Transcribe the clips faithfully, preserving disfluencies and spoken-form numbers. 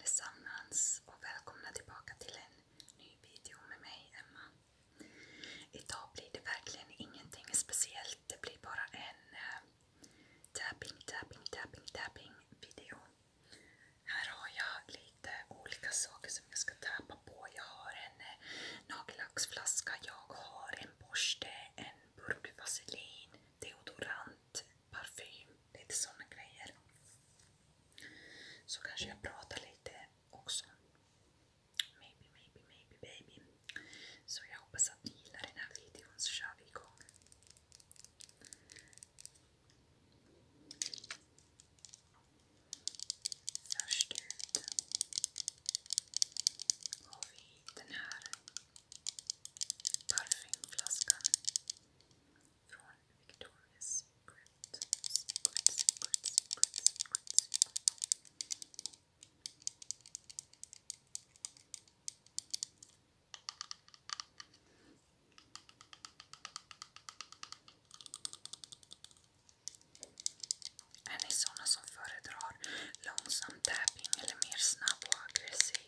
allesammans och välkomna tillbaka till en ny video med mig, Emma. Idag blir det verkligen ingenting speciellt, det blir bara en uh, tapping, tapping, tapping, tapping video. Här har jag lite olika saker som jag ska tappa på. Jag har en uh, nagellacksflaska, jag har en borste, en burk vaselin, deodorant, parfym, lite sådana grejer. Så kanske jag pratar lite också. Maybe, maybe, maybe, baby. Så jag hoppas att ni gillar den här videon, så kör vi igång. Först ut har vi den här parfymflaskan från Victoria's Secret. Secret, Secret, Secret, Secret, Secret. Är ni sådana som föredrar långsam tapping eller mer snabb och aggressiv?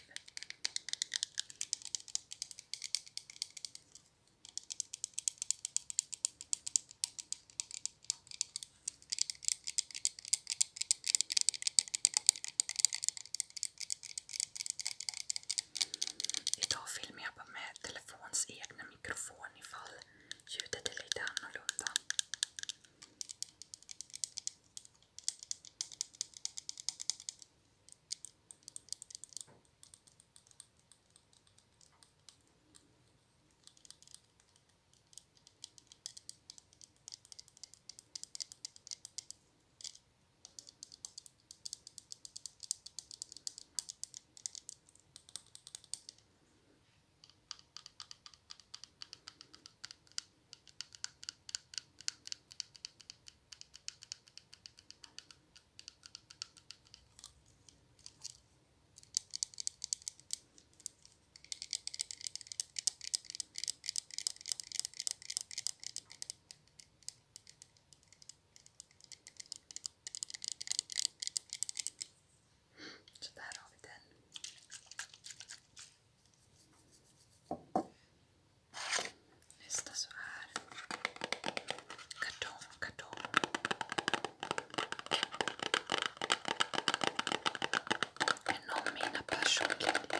Idag filmar jag bara med telefons egna mikrofon ifall ljudet är lite annorlunda. Så där har vi den. Nästa så är kartong, kartong. En av mina personliga